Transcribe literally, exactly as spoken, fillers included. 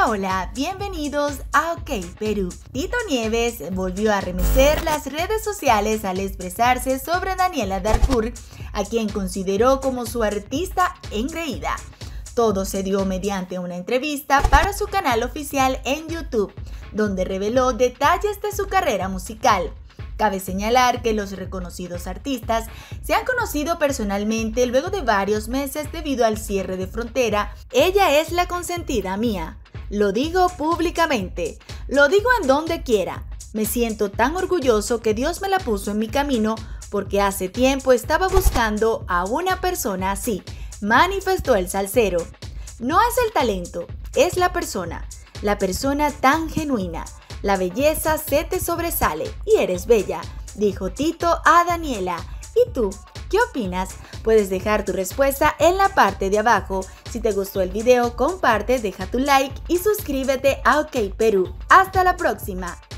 Hola, hola, bienvenidos a OK Perú. Tito Nieves volvió a remecer las redes sociales al expresarse sobre Daniela Darcourt, a quien consideró como su artista engreída. Todo se dio mediante una entrevista para su canal oficial en YouTube, donde reveló detalles de su carrera musical. Cabe señalar que los reconocidos artistas se han conocido personalmente luego de varios meses debido al cierre de frontera. Ella es la consentida mía. Lo digo públicamente. Lo digo en donde quiera. Me siento tan orgulloso que Dios me la puso en mi camino porque hace tiempo estaba buscando a una persona así, manifestó el salsero. No es el talento, es la persona. La persona tan genuina. La belleza se te sobresale y eres bella, dijo Tito a Daniela. ¿Y tú? ¿Qué opinas? Puedes dejar tu respuesta en la parte de abajo. Si te gustó el video, comparte, deja tu like y suscríbete a OK Perú. ¡Hasta la próxima!